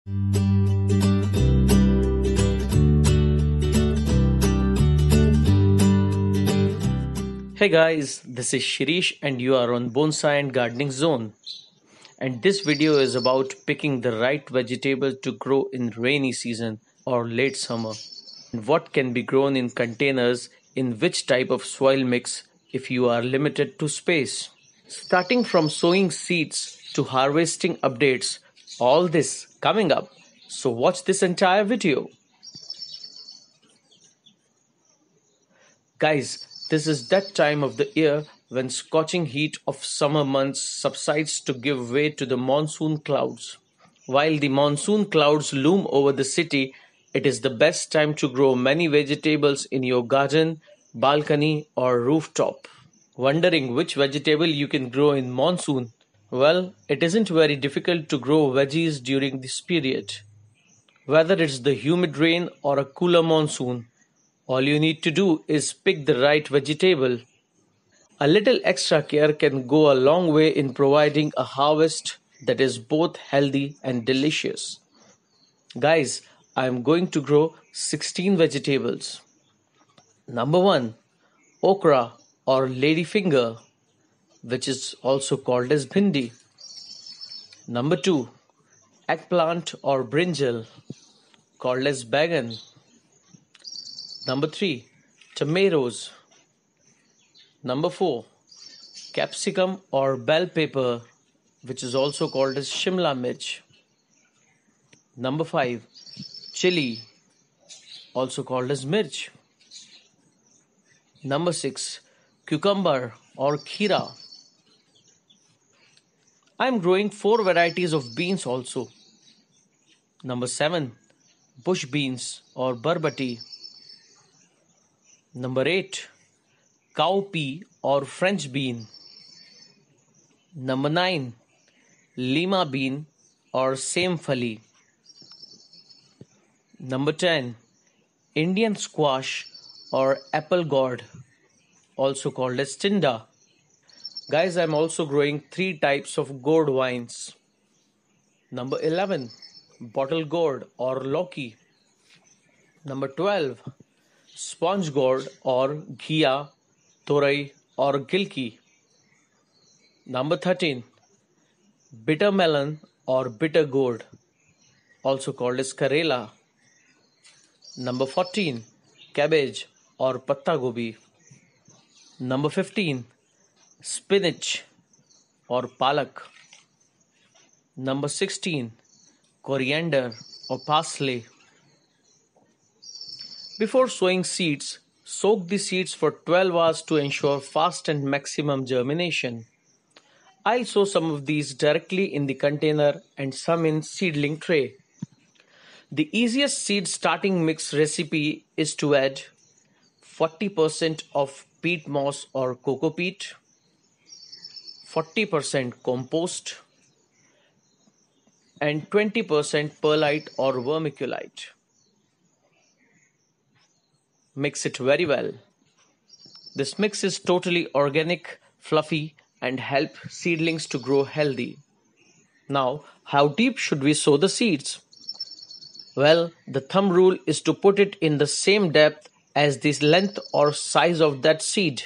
Hey guys, this is Shirish and you are on Bonsai and Gardening Zone. And this video is about picking the right vegetable to grow in rainy season or late summer. And what can be grown in containers in which type of soil mix if you are limited to space. Starting from sowing seeds to harvesting updates, all this coming up. So watch this entire video. Guys, this is that time of the year when scorching heat of summer months subsides to give way to the monsoon clouds. While the monsoon clouds loom over the city, it is the best time to grow many vegetables in your garden, balcony, or rooftop. Wondering which vegetable you can grow in monsoon? Well, it isn't very difficult to grow veggies during this period. Whether it's the humid rain or a cooler monsoon, all you need to do is pick the right vegetable. A little extra care can go a long way in providing a harvest that is both healthy and delicious. Guys, I am going to grow 16 vegetables. Number 1. Okra or ladyfinger, which is also called as Bhindi. Number 2. Eggplant or brinjal, called as bagan. Number 3. Tomatoes. Number 4. Capsicum or bell pepper, which is also called as shimla mirch. Number 5. Chilli, also called as mirch. Number 6. Cucumber or khira. I am growing 4 varieties of beans also. Number 7. Bush beans or barbati. Number 8. Cowpea or French bean. Number 9. Lima bean or same phali. Number 10. Indian squash or Apple Gourd, also called as tinda. Guys, I'm also growing 3 types of gourd vines. Number 11. Bottle gourd or Loki. Number 12. Sponge gourd or ghia, torai or gilki. Number 13. Bitter melon or bitter gourd, also called as karela. Number 14. Cabbage or patta gobi. Number 15. Spinach or palak. Number 16. Coriander or parsley. Before sowing seeds, soak the seeds for 12 hours to ensure fast and maximum germination. I'll sow some of these directly in the container and some in seedling tray. The easiest seed starting mix recipe is to add 40% of peat moss or coco peat, 40% compost, and 20% perlite or vermiculite. Mix it very well. This mix is totally organic, fluffy, and help seedlings to grow healthy. Now, how deep should we sow the seeds? Well, the thumb rule is to put it in the same depth as the length or size of that seed.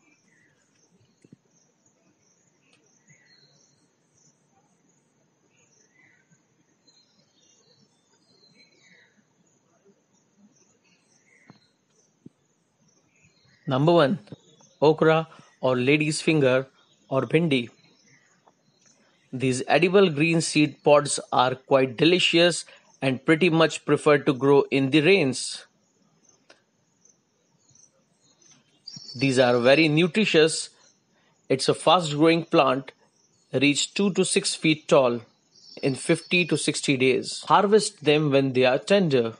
Number 1. Okra or lady's finger or Bhindi. These edible green seed pods are quite delicious and pretty much preferred to grow in the rains. These are very nutritious. It's a fast growing plant, reach 2 to 6 feet tall in 50 to 60 days. Harvest them when they are tender.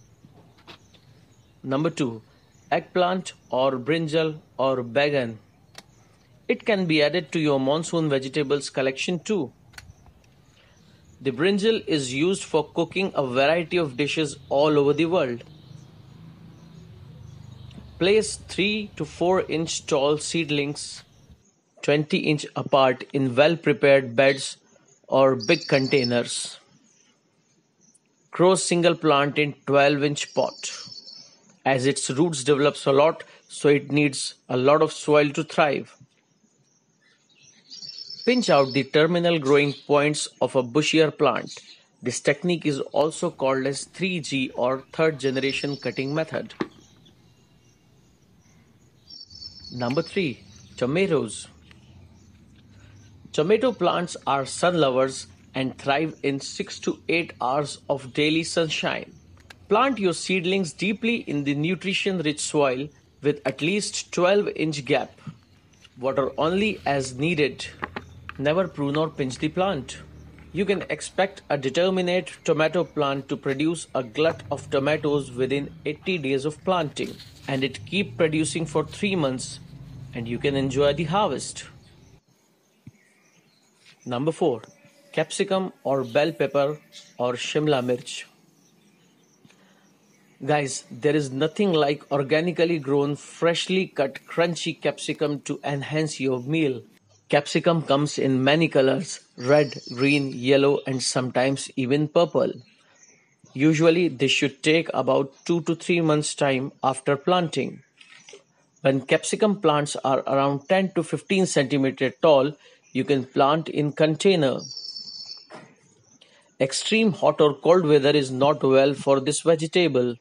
Number 2. Eggplant or brinjal or bagan. It can be added to your monsoon vegetables collection too. The brinjal is used for cooking a variety of dishes all over the world. Place 3 to 4 inch tall seedlings 20 inch apart in well prepared beds or big containers. Grow single plant in 12-inch pot. As its roots develops a lot, so it needs a lot of soil to thrive. Pinch out the terminal growing points of a bushier plant. This technique is also called as 3G or third generation cutting method. Number 3. Tomatoes. Tomato plants are sun lovers and thrive in 6 to 8 hours of daily sunshine. Plant your seedlings deeply in the nutrition-rich soil with at least 12-inch gap. Water only as needed. Never prune or pinch the plant. You can expect a determinate tomato plant to produce a glut of tomatoes within 80 days of planting, and it keep producing for 3 months, and you can enjoy the harvest. Number 4. Capsicum or bell pepper or shimla mirch. Guys, there is nothing like organically grown, freshly cut, crunchy capsicum to enhance your meal. Capsicum comes in many colors: red, green, yellow, and sometimes even purple. Usually, this should take about 2 to 3 months' time after planting. When capsicum plants are around 10 to 15 centimeters tall, you can plant in container. Extreme hot or cold weather is not well for this vegetable.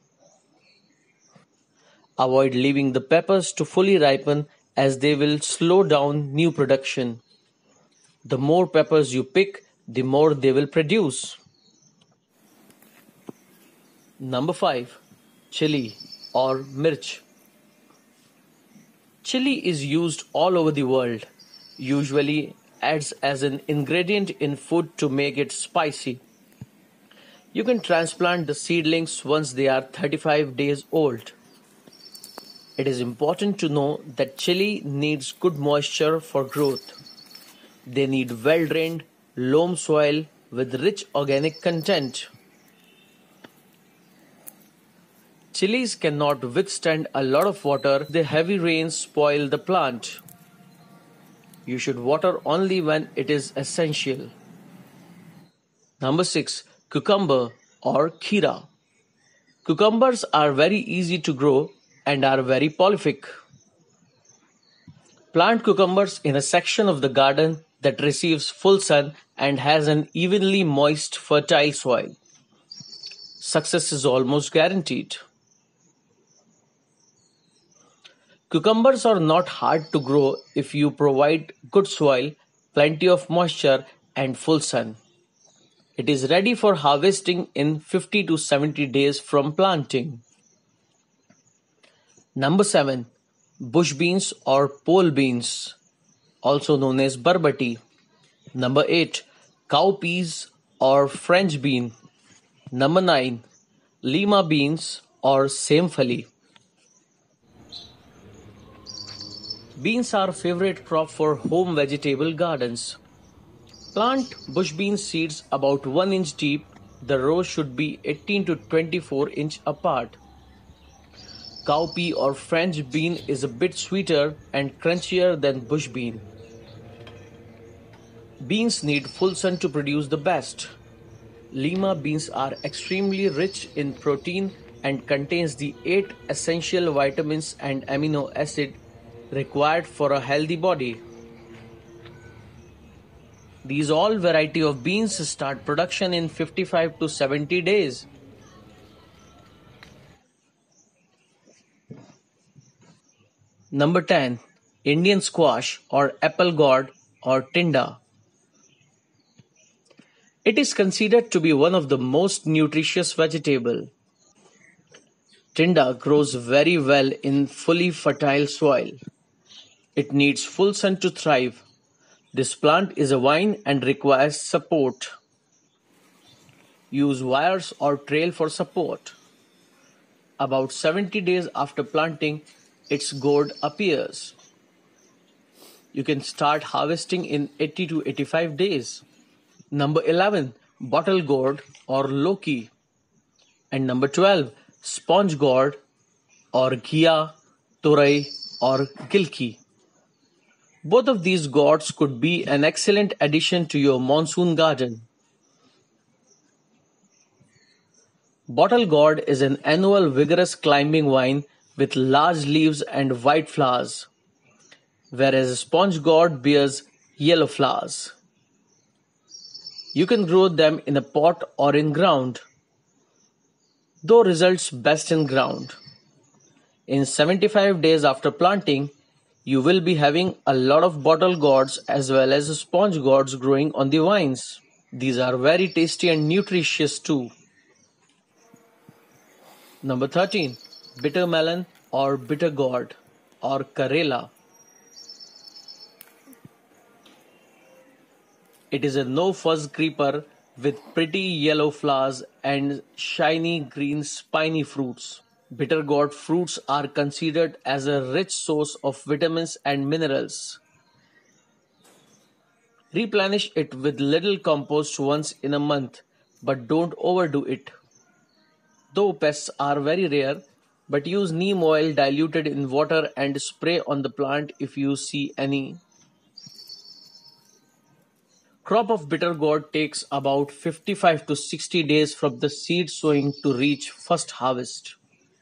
Avoid leaving the peppers to fully ripen as they will slow down new production. The more peppers you pick, the more they will produce. Number 5. Chilli or mirch. Chili is used all over the world, usually adds as an ingredient in food to make it spicy. You can transplant the seedlings once they are 35 days old. It is important to know that chili needs good moisture for growth. They need well-drained, loam soil with rich organic content. Chilies cannot withstand a lot of water. The heavy rains spoil the plant. You should water only when it is essential. Number 6. Cucumber or khira. Cucumbers are very easy to grow and are very prolific. Plant cucumbers in a section of the garden that receives full sun and has an evenly moist, fertile soil. Success is almost guaranteed. Cucumbers are not hard to grow if you provide good soil, plenty of moisture, and full sun. It is ready for harvesting in 50 to 70 days from planting. Number 7. Bush beans or pole beans, also known as barbati. Number 8. Cowpeas or French bean. Number 9. Lima beans or phali. Beans are favorite crop for home vegetable gardens. Plant bush bean seeds about 1 inch deep. The rows should be 18 to 24 inch apart. Cowpea or French bean is a bit sweeter and crunchier than bush bean. Beans need full sun to produce the best. Lima beans are extremely rich in protein and contains the 8 essential vitamins and amino acid required for a healthy body. These all variety of beans start production in 55 to 70 days. Number 10. Indian squash or apple gourd or tinda. It is considered to be one of the most nutritious vegetable. Tinda grows very well in fully fertile soil. It needs full sun to thrive. This plant is a vine and requires support. Use wires or trail for support. About 70 days after planting, its gourd appears. You can start harvesting in 80 to 85 days. Number 11. Bottle gourd or loki. And number 12. Sponge gourd or ghia, torai or gilki. Both of these gourds could be an excellent addition to your monsoon garden. Bottle gourd is an annual vigorous climbing vine with large leaves and white flowers, whereas sponge gourd bears yellow flowers. You can grow them in a pot or in ground, though results best in ground. In 75 days after planting, you will be having a lot of bottle gourds as well as sponge gourds growing on the vines. These are very tasty and nutritious too. Number 13. Bitter melon or bitter gourd or Karela. It is a no-fuss creeper with pretty yellow flowers and shiny green spiny fruits. Bitter gourd fruits are considered as a rich source of vitamins and minerals. Replenish it with little compost once in a month, but don't overdo it. Though pests are very rare, but use neem oil diluted in water and spray on the plant if you see any. Crop of bitter gourd takes about 55 to 60 days from the seed sowing to reach first harvest.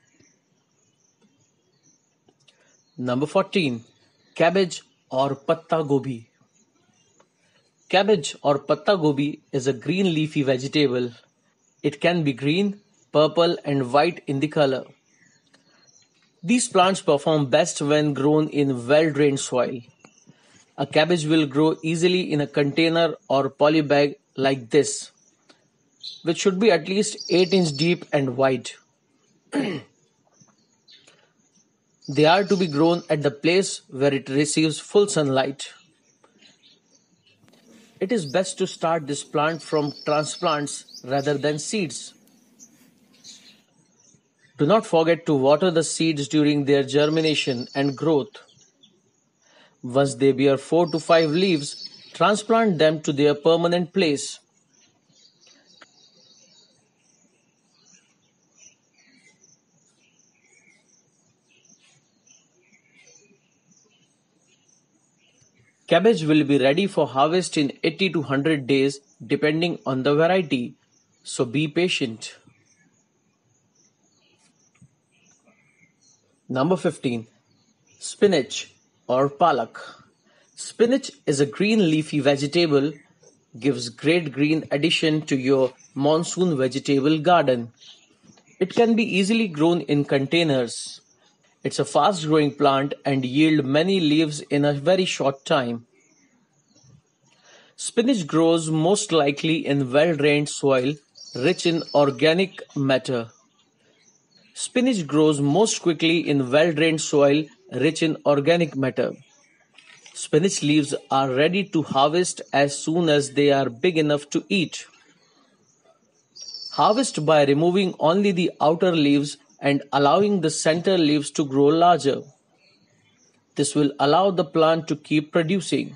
Number 14. Cabbage or patta gobi. Cabbage or patta gobi is a green leafy vegetable. It can be green, purple and white in the color. These plants perform best when grown in well-drained soil. A cabbage will grow easily in a container or poly bag like this, which should be at least 8 inch deep and wide. They are to be grown at the place where it receives full sunlight. It is best to start this plant from transplants rather than seeds. Do not forget to water the seeds during their germination and growth. Once they bear 4 to 5 leaves, transplant them to their permanent place. Cabbage will be ready for harvest in 80 to 100 days depending on the variety, so be patient. Number 15. Spinach or palak. Spinach is a green leafy vegetable, gives great green addition to your monsoon vegetable garden. It can be easily grown in containers. It's a fast growing plant and yield many leaves in a very short time. Spinach grows most likely in well-drained soil rich in organic matter. Spinach grows most quickly in well-drained soil rich in organic matter. Spinach leaves are ready to harvest as soon as they are big enough to eat. Harvest by removing only the outer leaves and allowing the center leaves to grow larger. This will allow the plant to keep producing.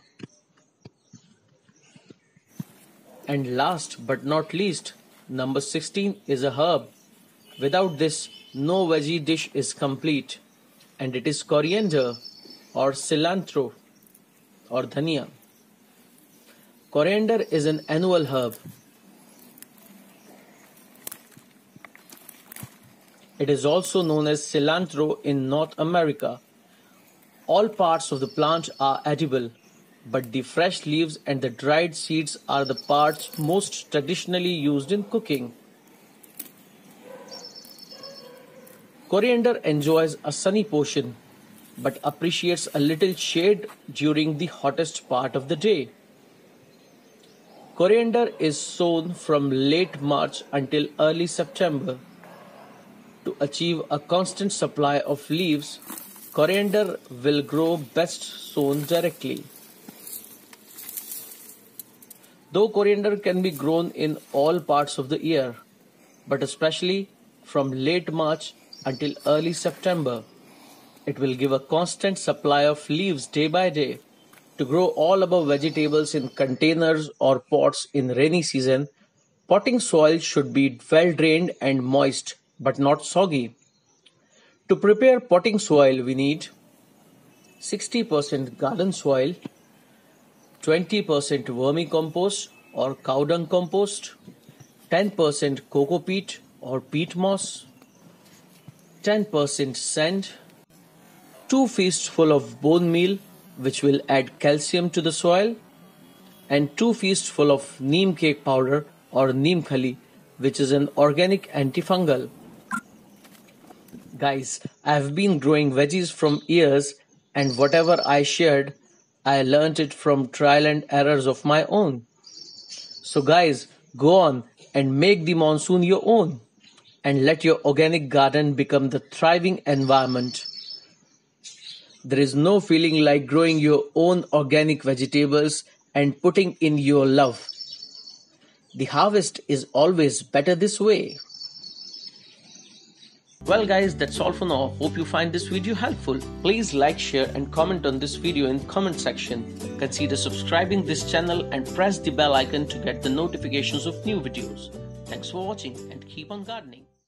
And last but not least, number 16 is a herb. Without this, no veggie dish is complete, and it is coriander or cilantro or dhania. Coriander is an annual herb. It is also known as cilantro in North America. All parts of the plant are edible, but the fresh leaves and the dried seeds are the parts most traditionally used in cooking. Coriander enjoys a sunny portion, but appreciates a little shade during the hottest part of the day. Coriander is sown from late March until early September. To achieve a constant supply of leaves, coriander will grow best sown directly. Though coriander can be grown in all parts of the year, but especially from late March until early September, it will give a constant supply of leaves day by day. To grow all above vegetables in containers or pots in rainy season, potting soil should be well drained and moist, but not soggy. To prepare potting soil, we need 60% garden soil, 20% vermicompost or cow dung compost, 10% coco peat or peat moss, 10% sand, 2 fistfuls of bone meal which will add calcium to the soil, and 2 fistfuls of neem cake powder or neem khali, which is an organic antifungal. Guys, I've been growing veggies from years, and whatever I shared, I learnt it from trial and errors of my own. So guys, go on and make the monsoon your own, and let your organic garden become the thriving environment. There is no feeling like growing your own organic vegetables and putting in your love. The harvest is always better this way. Well guys, that's all for now. Hope you find this video helpful. Please like, share and comment on this video in comment section. Consider subscribing this channel and press the bell icon to get the notifications of new videos. Thanks for watching and keep on gardening.